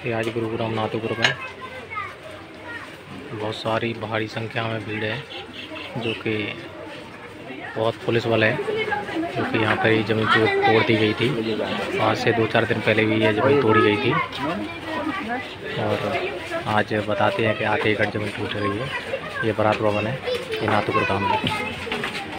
ये आज गुरुग्राम नाथुपुर में बहुत सारी भारी संख्या में भीड़ है, जो कि बहुत पुलिस वाले हैं, जो कि यहाँ पर ये ज़मीन तोड़ दी गई थी। आज से 2-4 दिन पहले भी ये ज़मीन तोड़ी गई थी और आज बताते हैं कि 8 एकड़ ज़मीन टूट रही है। ये बारात भवन है, ये नाथुपुर गाँव में।